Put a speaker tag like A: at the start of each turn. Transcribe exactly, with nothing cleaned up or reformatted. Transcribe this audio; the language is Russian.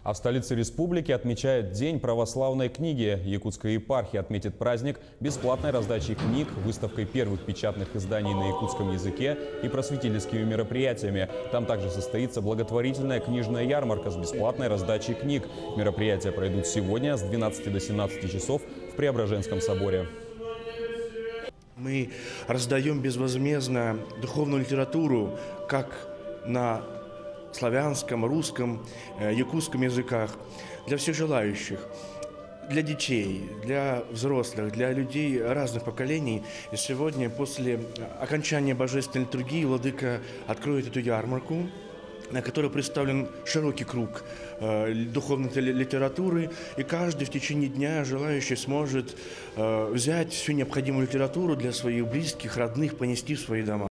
A: А в столице республики отмечают День православной книги. Якутская епархия отметит праздник бесплатной раздачей книг, выставкой первых печатных изданий на якутском языке и просветительскими мероприятиями. Там также состоится благотворительная книжная ярмарка с бесплатной раздачей книг. Мероприятия пройдут сегодня с двенадцати до семнадцати часов в Преображенском соборе.
B: Мы раздаем безвозмездно духовную литературу как на славянском, русском, якутском языках для всех желающих, для детей, для взрослых, для людей разных поколений. И сегодня, после окончания божественной литургии, владыка откроет эту ярмарку, на которой представлен широкий круг э, духовной литературы, и каждый в течение дня желающий сможет э, взять всю необходимую литературу для своих близких, родных, понести в свои дома.